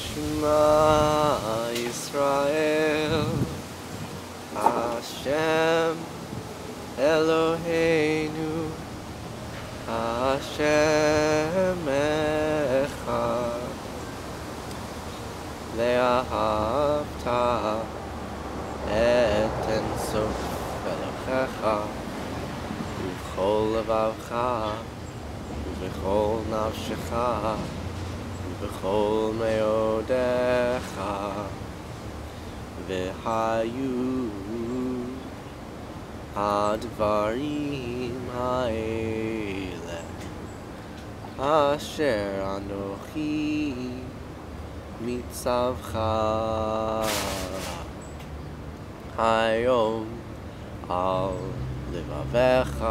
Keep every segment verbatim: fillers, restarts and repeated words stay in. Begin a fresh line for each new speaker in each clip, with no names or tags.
Shema Yisrael, Hashem Eloheinu, Hashem Echad. Vahafta et ensof Elohecha b'chol levavcha ובכל נפשך ובכל מאודיך והיו הדברים האלה אשר אנוכי מצווך היום על לבביך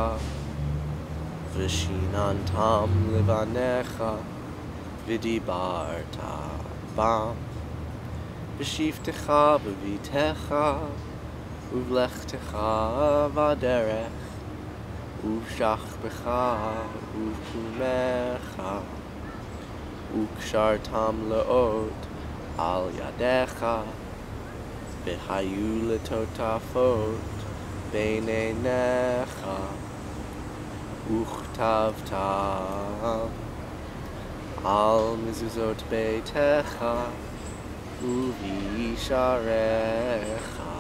ושיננתם לבניך ודיברת בם בשבתך בביתך ובלכתך בדרך ובשכבך ובקומך וקשרתם לאות על ידיך והיו לטוטפות בין עיניך וכתבתם על מזוזות ביתך ובישעריך